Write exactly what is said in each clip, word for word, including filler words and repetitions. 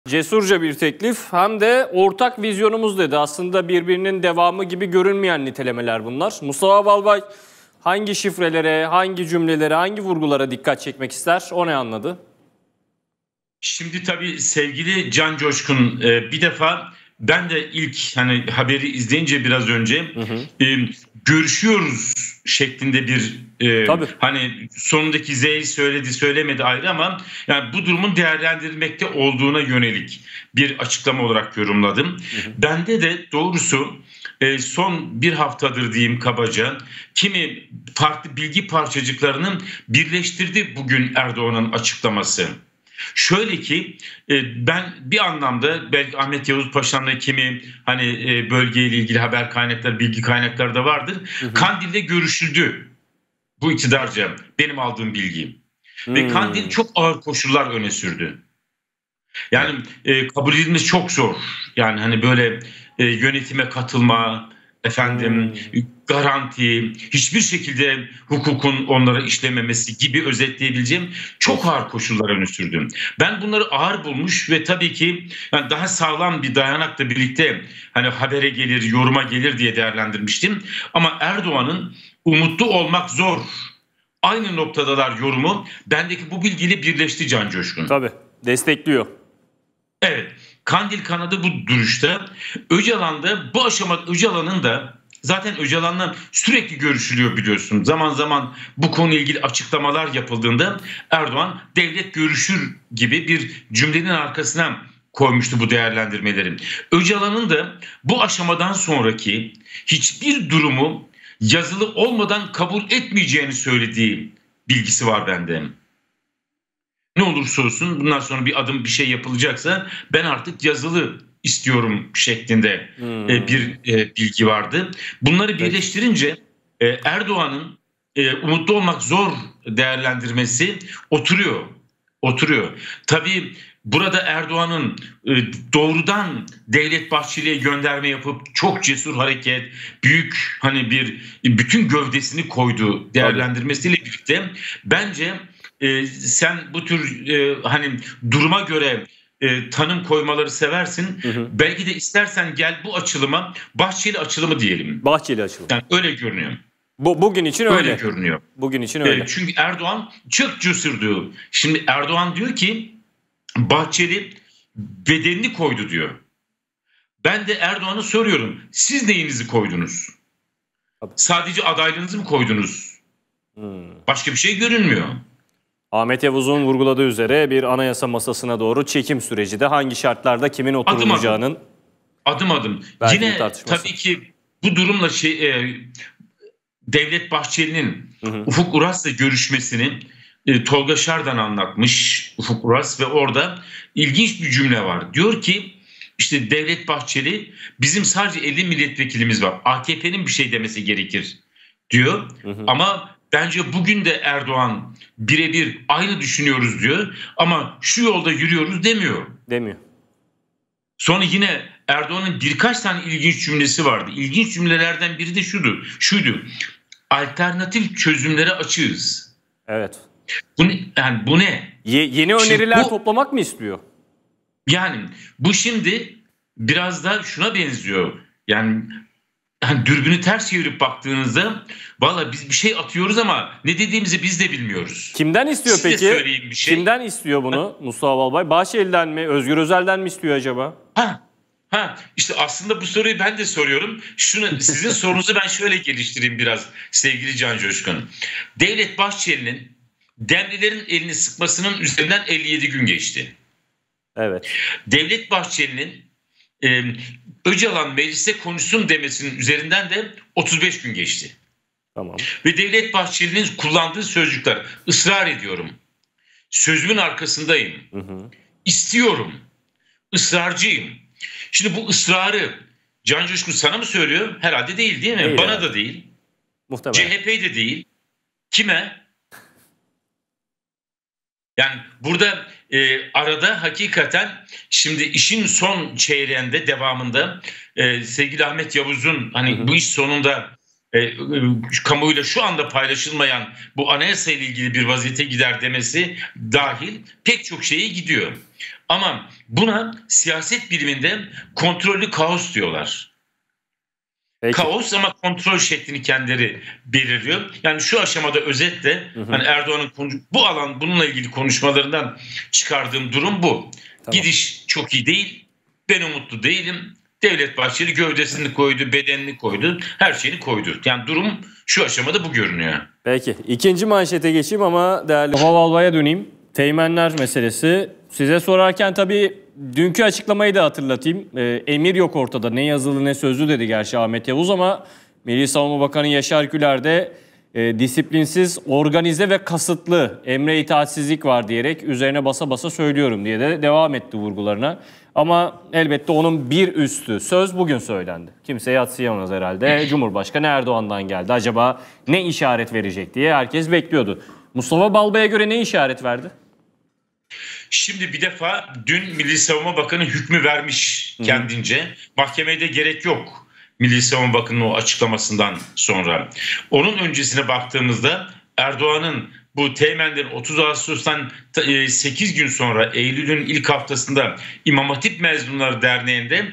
Cesurca bir teklif hem de ortak vizyonumuz dedi. Aslında birbirinin devamı gibi görünmeyen nitelemeler bunlar. Mustafa Balbay hangi şifrelere, hangi cümlelere, hangi vurgulara dikkat çekmek ister? O ne anladı? Şimdi tabii sevgili Can Coşkun, bir defa ben de ilk hani haberi izleyince biraz önce hı hı. E, görüşüyoruz şeklinde bir e, hani sonundaki Z'yi söyledi söylemedi ayrı ama yani bu durumun değerlendirilmekte olduğuna yönelik bir açıklama olarak yorumladım. Hı hı. Bende de doğrusu e, son bir haftadır diyeyim kabaca kimi farklı bilgi parçacıklarının birleştirdi bugün Erdoğan'ın açıklaması. Şöyle ki ben bir anlamda belki Ahmet Yavuz Paşa'nın kimi hani bölgeyle ilgili haber kaynakları, bilgi kaynakları da vardır. Hı hı. Kandil'de görüşüldü bu iktidarca benim aldığım bilgi. Hmm. Ve Kandil çok ağır koşullar öne sürdü. Yani e, kabul edilmesi çok zor. Yani hani böyle e, yönetime katılma, efendim hmm. garanti, hiçbir şekilde hukukun onlara işlememesi gibi özetleyebileceğim çok ağır koşullar öne sürdüm. Ben bunları ağır bulmuş ve tabii ki yani daha sağlam bir dayanakla birlikte hani habere gelir, yoruma gelir diye değerlendirmiştim. Ama Erdoğan'ın umutlu olmak zor, aynı noktadalar yorumu bendeki bu bilgiyle birleşti Can Coşkun. Tabii, destekliyor. Evet. Kandil kanadı bu duruşta. Öcalan'da bu aşamada Öcalan'ın da zaten Öcalan'la sürekli görüşülüyor biliyorsun. Zaman zaman bu konuyla ilgili açıklamalar yapıldığında Erdoğan devlet görüşür gibi bir cümlenin arkasına koymuştu bu değerlendirmelerin. Öcalan'ın da bu aşamadan sonraki hiçbir durumu yazılı olmadan kabul etmeyeceğini söylediği bilgisi var bende. Ne olursa olsun bundan sonra bir adım bir şey yapılacaksa ben artık yazılı istiyorum şeklinde hmm. bir bilgi vardı. Bunları birleştirince Erdoğan'ın umutlu olmak zor değerlendirmesi oturuyor. Oturuyor. Tabii burada Erdoğan'ın doğrudan Devlet Bahçeli'ye gönderme yapıp çok cesur hareket, büyük hani bir bütün gövdesini koyduğu değerlendirmesiyle birlikte bence Ee, sen bu tür e, hani duruma göre e, tanım koymaları seversin. Hı hı. Belki de istersen gel bu açılıma Bahçeli açılımı diyelim. Bahçeli açılımı. Yani öyle görünüyor. Bu bugün için öyle. Öyle görünüyor. Bugün için öyle. E, çünkü Erdoğan çok cesurdu. Şimdi Erdoğan diyor ki Bahçeli bedenini koydu diyor. Ben de Erdoğan'a soruyorum. Siz neyinizi koydunuz? Tabii. Sadece adaylığınızı mı koydunuz? Hmm. Başka bir şey görünmüyor. Ahmet Yavuz'un vurguladığı üzere bir anayasa masasına doğru çekim süreci de hangi şartlarda kimin oturulacağının adım adım. adım. Yine tabii ki bu durumla şey e, Devlet Bahçeli'nin hı hı. Ufuk Uras'la görüşmesini e, Tolga Şardan anlatmış. Ufuk Uras ve orada ilginç bir cümle var. Diyor ki işte Devlet Bahçeli bizim sadece elli milletvekilimiz var. A K P'nin bir şey demesi gerekir diyor. Hı hı. Ama bence bugün de Erdoğan birebir aynı düşünüyoruz diyor ama şu yolda yürüyoruz demiyor. Demiyor. Sonra yine Erdoğan'ın birkaç tane ilginç cümlesi vardı. İlginç cümlelerden biri de şuydu. Şuydu. Alternatif çözümlere açığız. Evet. Bu ne? Yani bu ne? Ye- yeni öneriler bu, toplamak mı istiyor? Yani bu şimdi biraz da şuna benziyor. Yani Yani dürbünü ters çevirip baktığınızda valla biz bir şey atıyoruz ama ne dediğimizi biz de bilmiyoruz. Kimden istiyor Size peki? Bir şey. Kimden istiyor bunu ha? Mustafa Balbay? Bahçeli'den mi? Özgür Özel'den mi istiyor acaba? Ha, ha işte aslında bu soruyu ben de soruyorum. Şunu sizin sorunuzu ben şöyle geliştireyim biraz sevgili Can Coşkun. Devlet Bahçeli'nin Demlilerin elini sıkmasının üzerinden elli yedi gün geçti. Evet. Devlet Bahçeli'nin Ee, Öcalan mecliste konuşsun demesinin üzerinden de otuz beş gün geçti. Tamam. Ve Devlet Bahçeli'nin kullandığı sözcükler ısrar ediyorum. Sözümün arkasındayım. Hı hı. İstiyorum. Israrcıyım. Şimdi bu ısrarı Can Coşkun sana mı söylüyor? Herhalde değil değil mi? Değil Bana yani. da değil. Muhtemelen. C H P de değil. Kime? Yani burada e, arada hakikaten şimdi işin son çeyreğinde devamında e, sevgili Ahmet Yavuz'un hani hı hı. bu iş sonunda e, e, kamuoyuyla şu anda paylaşılmayan bu anayasa ile ilgili bir vaziyete gider demesi dahil pek çok şeye gidiyor. Ama buna siyaset biliminde kontrollü kaos diyorlar. Peki. Kaos ama kontrol şeklini kendileri belirliyor. Yani şu aşamada özetle hı hı. Hani Erdoğan'ın bu alan bununla ilgili konuşmalarından çıkardığım durum bu. Tamam. Gidiş çok iyi değil. Ben umutlu değilim. Devlet Bahçeli gövdesini koydu, bedenini koydu, her şeyini koydu. Yani durum şu aşamada bu görünüyor. Peki. İkinci manşete geçeyim ama değerli Mustafa Balbay'a döneyim. Teğmenler meselesi. Size sorarken tabii dünkü açıklamayı da hatırlatayım. E, emir yok ortada. Ne yazılı ne sözlü dedi gerçi Ahmet Yavuz ama Milli Savunma Bakanı Yaşar Güler de e, disiplinsiz, organize ve kasıtlı emre itaatsizlik var diyerek üzerine basa basa söylüyorum diye de devam etti vurgularına. Ama elbette onun bir üstü söz bugün söylendi. Kimse yadsıyamaz herhalde. Cumhurbaşkanı Erdoğan'dan geldi. Acaba ne işaret verecek diye herkes bekliyordu. Mustafa Balbay'a göre ne işaret verdi? Şimdi bir defa dün Milli Savunma Bakanı hükmü vermiş kendince. Hı. Mahkemeye de gerek yok Milli Savunma Bakanı'nın o açıklamasından sonra. Onun öncesine baktığımızda Erdoğan'ın bu Teğmenlerin otuz Ağustos'tan sekiz gün sonra Eylül'ün ilk haftasında İmam Hatip Mezunları Derneği'nde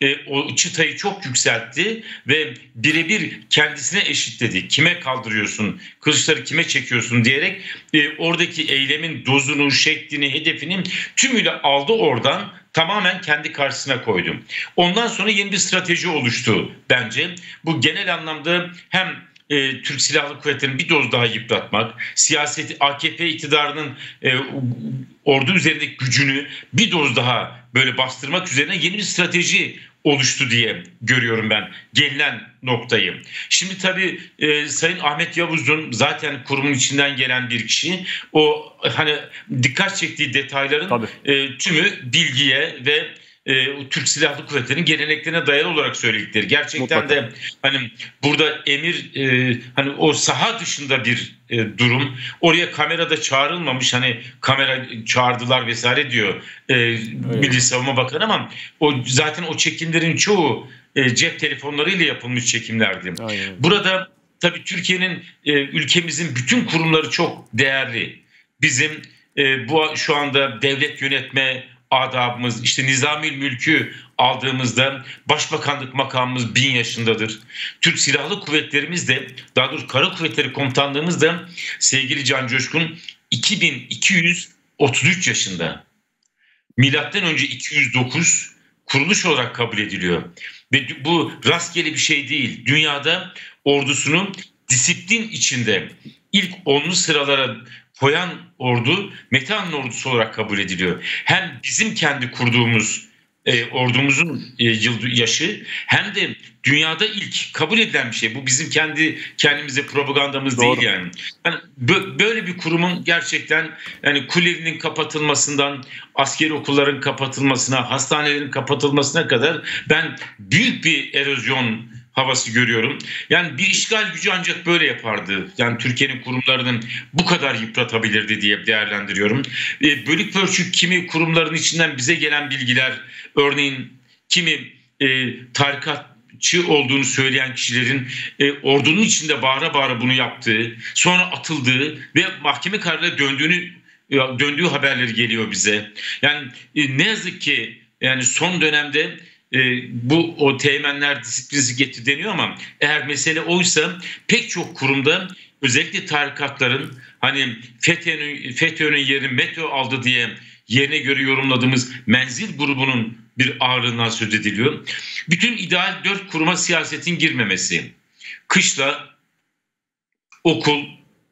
o çıtayı çok yükseltti ve birebir kendisine eşitledi. Kime kaldırıyorsun, kılıçları kime çekiyorsun diyerek oradaki eylemin dozunu, şeklini, hedefini tümüyle aldı oradan. Tamamen kendi karşısına koydu. Ondan sonra yeni bir strateji oluştu bence. Bu genel anlamda hem E, Türk Silahlı Kuvvetleri'ni bir doz daha yıpratmak, siyaseti A K P iktidarının e, ordu üzerindeki gücünü bir doz daha böyle bastırmak üzerine yeni bir strateji oluştu diye görüyorum ben gelinen noktayı. Şimdi tabii e, Sayın Ahmet Yavuz'un zaten kurumun içinden gelen bir kişi, o hani dikkat çektiği detayların e, tümü bilgiye ve E, Türk Silahlı Kuvvetleri'nin geleneklerine dayalı olarak söyledikleri. Gerçekten Mutlaka. de hani burada emir e, hani o saha dışında bir e, durum. Oraya kamerada çağrılmamış, hani kamera çağırdılar vesaire diyor e, Milli Savunma Bakanı ama o zaten o çekimlerin çoğu e, cep telefonlarıyla yapılmış çekimlerdi. Aynen. Burada tabii Türkiye'nin e, ülkemizin bütün kurumları çok değerli. Bizim e, bu şu anda devlet yönetme adabımız, işte nizami mülkü aldığımızda başbakanlık makamımız bin yaşındadır. Türk Silahlı Kuvvetlerimiz de, daha doğrusu Kara Kuvvetleri Komutanlığımız da sevgili Can Coşkun iki bin iki yüz otuz üç yaşında. Milattan önce iki yüz dokuz kuruluş olarak kabul ediliyor. Ve bu rastgele bir şey değil. Dünyada ordusunu disiplin içinde ilk onlu sıralara koyan ordu Metehan'ın ordusu olarak kabul ediliyor. Hem bizim kendi kurduğumuz e, ordumuzun e, yıl yaşı hem de dünyada ilk kabul edilen bir şey. Bu bizim kendi kendimize propagandamız Doğru. değil yani. yani. Böyle bir kurumun gerçekten yani kulelerinin kapatılmasından askeri okulların kapatılmasına, hastanelerin kapatılmasına kadar ben büyük bir erozyon havası görüyorum. Yani bir işgal gücü ancak böyle yapardı. Yani Türkiye'nin kurumlarının bu kadar yıpratabilirdi diye değerlendiriyorum. E, bölük pörçük kimi kurumların içinden bize gelen bilgiler, örneğin kimi e, tarikatçı olduğunu söyleyen kişilerin e, ordunun içinde bağıra bağıra bunu yaptığı, sonra atıldığı ve mahkeme kararıyla döndüğünü döndüğü haberleri geliyor bize. Yani e, ne yazık ki yani son dönemde E, bu o teğmenler disiplinsi getir deniyor ama eğer mesele oysa pek çok kurumda özellikle tarikatların hani FETÖ'nün FETÖ'nün yerini METÖ aldı diye yerine göre yorumladığımız menzil grubunun bir ağırlığından söz ediliyor. Bütün ideal dört kuruma siyasetin girmemesi, kışla, okul,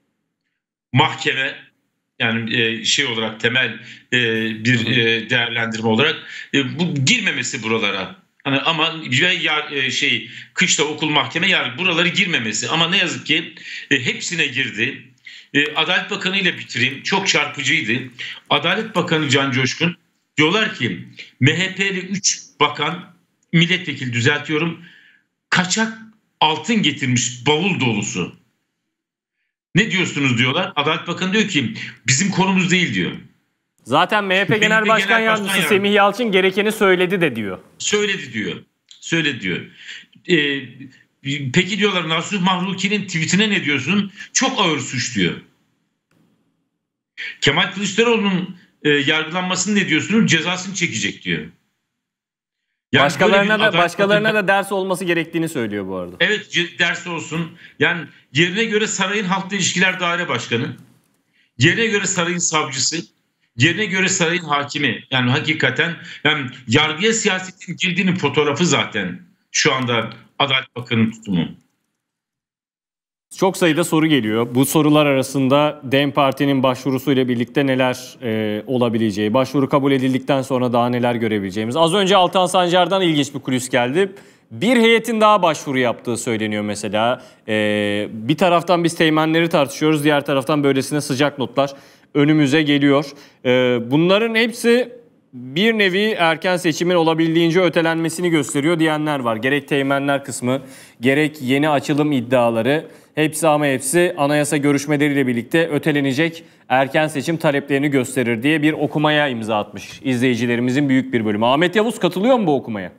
mahkeme, yani şey olarak temel bir değerlendirme olarak bu girmemesi buralara. Hani ama şey kışla okul, mahkeme, yargı buraları girmemesi. Ama ne yazık ki hepsine girdi. Adalet Bakanı ile bitireyim. Çok çarpıcıydı. Adalet Bakanı Can Coşkun diyorlar ki M H P'li üç bakan, milletvekili düzeltiyorum, kaçak altın getirmiş bavul dolusu. Ne diyorsunuz diyorlar. Adalet Bakanı diyor ki bizim konumuz değil diyor. Zaten M H P Genel Başkan Genel Yardımcısı Başkan Semih Yalçın gerekeni söyledi de diyor. Söyledi diyor. Söyledi diyor. Ee, Peki diyorlar Nasuh Mahruki'nin tweetine ne diyorsun? Çok ağır suç diyor. Kemal Kılıçdaroğlu'nun e, yargılanmasını ne diyorsunuz? Cezasını çekecek diyor. Yani başkalarına da başkalarına bakımda, da ders olması gerektiğini söylüyor bu arada. Evet, ders olsun. Yani yerine göre sarayın halkla ilişkiler daire başkanı, yerine göre sarayın savcısı, yerine göre sarayın hakimi. Yani hakikaten yani yargıya siyasetin girdiğinin fotoğrafı zaten şu anda Adalet Bakanı'nın tutumu. Çok sayıda soru geliyor. Bu sorular arasında DEM Parti'nin başvurusuyla birlikte neler e, olabileceği, başvuru kabul edildikten sonra daha neler görebileceğimiz. Az önce Altan Sancar'dan ilginç bir kulis geldi. Bir heyetin daha başvuru yaptığı söyleniyor mesela. E, bir taraftan biz teğmenleri tartışıyoruz, diğer taraftan böylesine sıcak notlar önümüze geliyor. E, bunların hepsi bir nevi erken seçimin olabildiğince ötelenmesini gösteriyor diyenler var. Gerek teğmenler kısmı, gerek yeni açılım iddiaları, hepsi ama hepsi anayasa görüşmeleriyle birlikte ötelenecek erken seçim taleplerini gösterir diye bir okumaya imza atmış izleyicilerimizin büyük bir bölümü. Ahmet Yavuz katılıyor mu bu okumaya?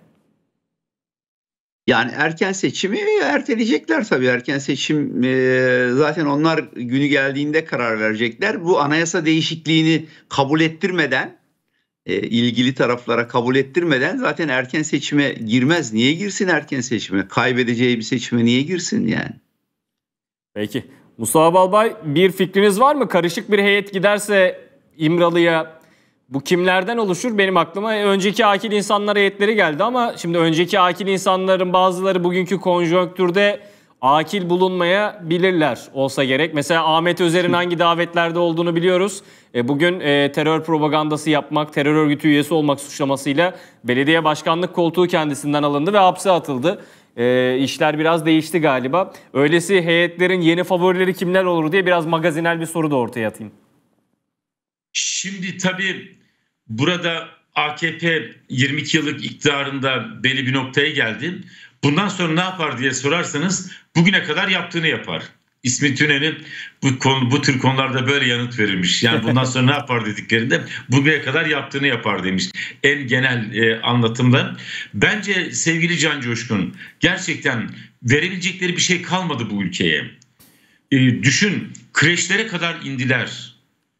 Yani erken seçimi erteleyecekler tabii. Erken seçim e, zaten onlar günü geldiğinde karar verecekler. Bu anayasa değişikliğini kabul ettirmeden, e, ilgili taraflara kabul ettirmeden zaten erken seçime girmez. Niye girsin erken seçime? Kaybedeceği bir seçime niye girsin yani? Peki. Mustafa Balbay, bir fikriniz var mı? Karışık bir heyet giderse İmralı'ya bu kimlerden oluşur? Benim aklıma önceki akil insanlar heyetleri geldi ama şimdi önceki akil insanların bazıları bugünkü konjonktürde akil bulunmayabilirler olsa gerek. Mesela Ahmet Özer'in hangi davetlerde olduğunu biliyoruz. E, bugün e, terör propagandası yapmak, terör örgütü üyesi olmak suçlamasıyla belediye başkanlık koltuğu kendisinden alındı ve hapse atıldı. E, işler biraz değişti galiba. Öylesi heyetlerin yeni favorileri kimler olur diye biraz magazinel bir soru da ortaya atayım. Şimdi tabii burada A K P yirmi iki yıllık iktidarında belli bir noktaya geldi. Bundan sonra ne yapar diye sorarsanız bugüne kadar yaptığını yapar. İsmet İnönü bu, konu, bu tür konularda böyle yanıt verilmiş. Yani bundan sonra ne yapar dediklerinde bugüne kadar yaptığını yapar demiş. En genel e, anlatımda. Bence sevgili Can Coşkun gerçekten verebilecekleri bir şey kalmadı bu ülkeye. E, düşün, kreşlere kadar indiler.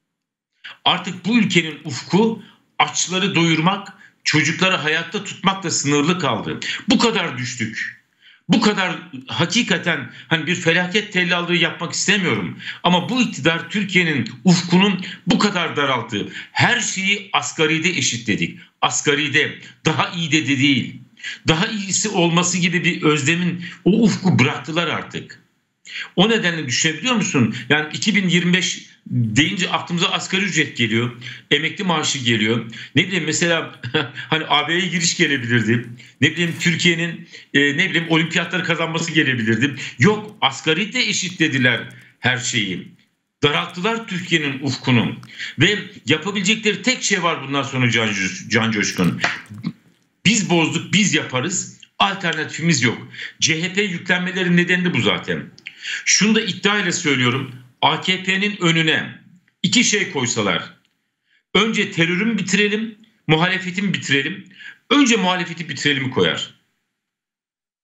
Artık bu ülkenin ufku açları doyurmak, çocukları hayatta tutmakla sınırlı kaldı. Bu kadar düştük. Bu kadar hakikaten hani bir felaket tellallığı yapmak istemiyorum. Ama bu iktidar Türkiye'nin ufkunun bu kadar daralttığı. Her şeyi asgaride eşitledik. Asgaride, daha iyi de değil. Daha iyisi olması gibi bir özlemin o ufku bıraktılar artık. O nedenle düşünebiliyor musun? Yani iki bin yirmi beş deyince aklımıza asgari ücret geliyor. Emekli maaşı geliyor. Ne bileyim mesela hani A B'ye giriş gelebilirdi. Ne bileyim Türkiye'nin e, ne bileyim olimpiyatları kazanması gelebilirdi. Yok, asgari de eşitlediler her şeyi. Daralttılar Türkiye'nin ufkunu. Ve yapabilecekleri tek şey var bundan sonra Can, Can Coşkun. Biz bozduk, biz yaparız. Alternatifimiz yok. C H P yüklenmelerinin nedeni de bu zaten. Şunu da iddiayla söylüyorum. A K P'nin önüne iki şey koysalar. Önce terörü mü bitirelim, muhalefeti mi bitirelim? Önce muhalefeti bitirelim koyar.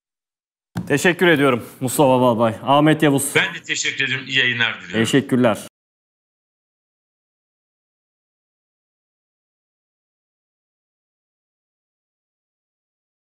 Teşekkür ediyorum Mustafa Balbay. Ahmet Yavuz. Ben de teşekkür ederim. İyi yayınlar diliyorum. Teşekkürler.